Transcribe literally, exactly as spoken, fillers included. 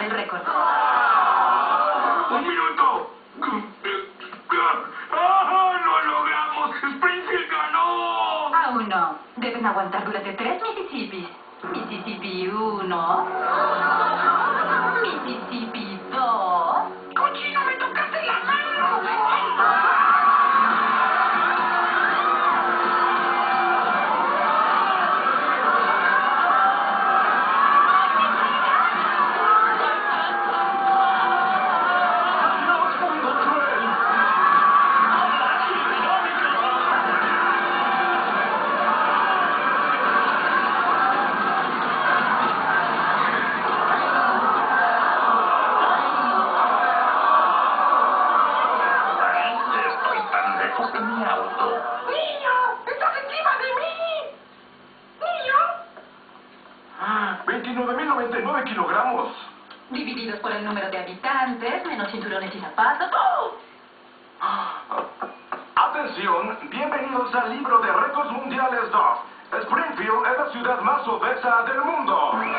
el récord. ¡Un minuto! ¡Ah, lo logramos! ¡Springfield ganó! Aún no. Deben aguantar durante tres Mississippis. Mississippi uno. Mississippi dos. ¡Cochino, me tocaste la mano! De mi auto. ¡Niño! ¡Estás encima de mí! ¡Niño! veintinueve mil noventa y nueve kilogramos. Divididos por el número de habitantes, menos cinturones y zapatos. ¡Oh! Atención, bienvenidos al libro de récords mundiales dos. Springfield es la ciudad más obesa del mundo.